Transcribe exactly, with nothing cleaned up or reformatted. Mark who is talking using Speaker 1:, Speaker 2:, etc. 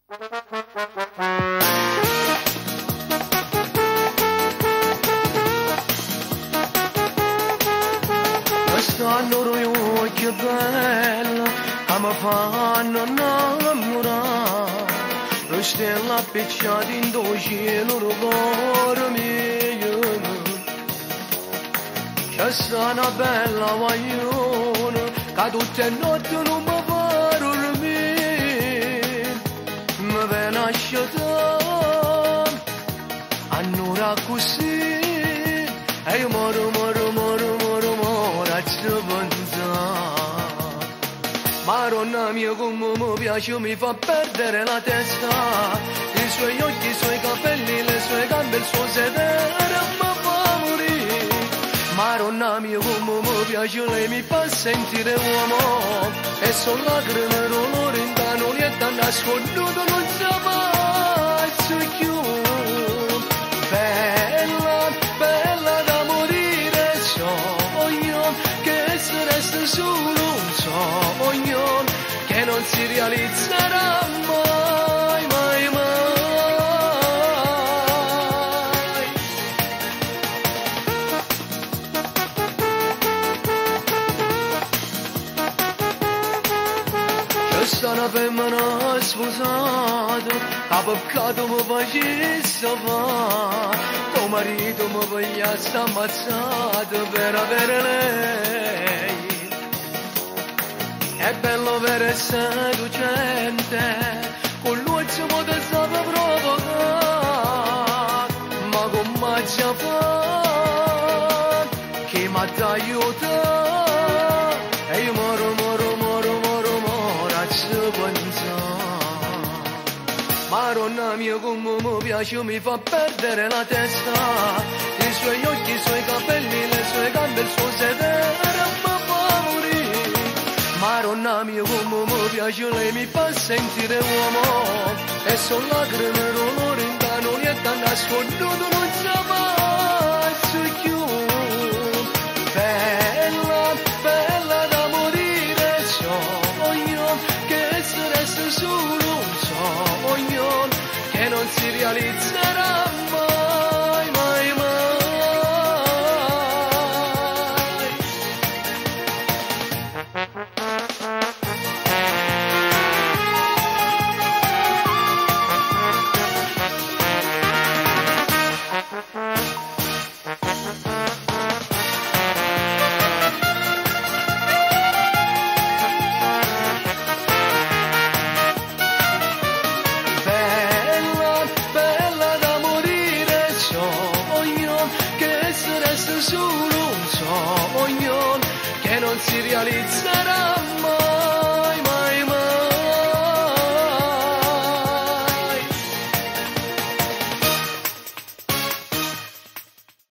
Speaker 1: Stanno io che bella, ma fanno innamorare. Lo stella appicciata in tuo cielo, lo cuore mio. C'è sta una bella guagliona, che tutte le notti non mi fa dormire. Mi viene a sciatare, annora così, e io moro, moro, moro, moro, moro, a ci pensare. Maronna mia come mi piace, mi fa perdere la testa. I suoi occhi, i suoi capelli, le sue gambe, il suo sedere mi fa morire. Maronna mia come mi piace, lei mi fa sentire uomo. E sono lacrime, dolore in canonietta nasconduto, non sa mai più. Bella, bella da morire, sogno che se resta solo un sogno che non si realizzerà mai, mai, mai. C'è sta una femmina sposata, che peccato mi facesse fare, tuo marito mi vogliasse ammazzato per avere lei. È bello vero e seducente, con lui ci può stare provocare, ma come ci fa, che mi aiuta, e io moro, moro, moro, moro, moro, a ci pensare. Maronna mia come mi piace, mi fa perdere la testa, i suoi occhi, i suoi capelli, le sue gambe, il suo sedere, mi fa morire. Maronna mia come mi piace, lei mi fa sentire uomo. E sono lacrime, dolore in canonietta nasconduto, non sa mai più. Bella, bella da morire, sogno che se resta solo un sogno che non si realizzerà mai, mai, mai. Solo un sogno che non si realizzerà mai.